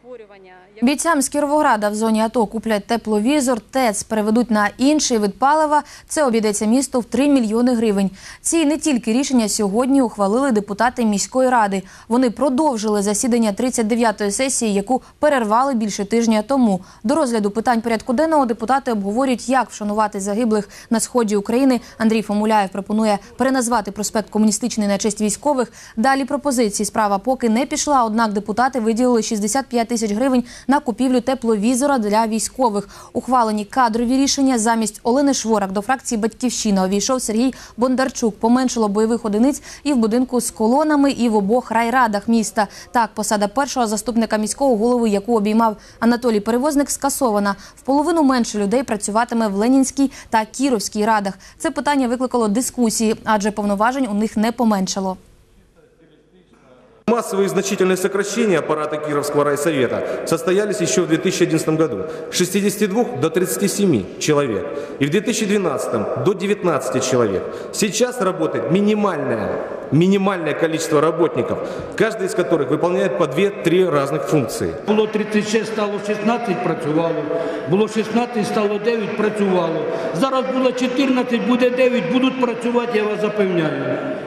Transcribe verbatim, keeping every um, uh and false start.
Бійцям з Кіровограда в зоні АТО куплять тепловізор, ТЕЦ переведуть на інший вид палива. Це обійдеться місту в три мільйони гривень. Ці не тільки рішення сьогодні ухвалили депутати міської ради. Вони продовжили засідання тридцять дев'ятої сесії, яку перервали більше тижня тому. До розгляду питань порядку денного депутати обговорюють, як вшанувати загиблих на сході України. Андрій Фомуляєв пропонує переназвати проспект Комуністичний на честь військових. Далі пропозиції. Справа поки не пішла, однак депутати виділили шістдесят п'ять тисяч гривень на купівлю тепловізора для військових. Ухвалені кадрові рішення. Замість Олени Шворак до фракції «Батьківщина» увійшов Сергій Бондарчук. Поменшило бойових одиниць і в будинку з колонами, і в обох райрадах міста. Так, посада першого заступника міського голови, яку обіймав Анатолій Перевозник, скасована. В половину менше людей працюватиме в Ленінській та Кіровській радах. Це питання викликало дискусії, адже повноважень у них не поменшало. Массовые и значительные сокращения аппарата Кировского райсовета состоялись еще в две тысячи одиннадцатом году с шестидесяти двух до тридцати семи человек и в две тысячи двенадцатом до девятнадцати человек. Сейчас работает минимальное, минимальное количество работников, каждый из которых выполняет по две-три разных функции. Було тридцять шість, стало шістнадцять, працювало. Було шістнадцять, стало дев'ять, працювало. Зараз було чотирнадцять, буде дев'ять, будуть працювати, я вас запевняю.